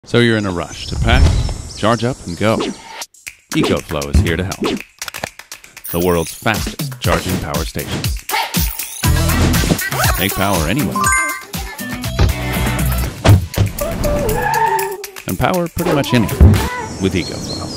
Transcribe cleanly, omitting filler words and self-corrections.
So you're in a rush to pack, charge up, and go. EcoFlow is here to help. The world's fastest charging power stations. Make power anywhere. And power pretty much anything with EcoFlow.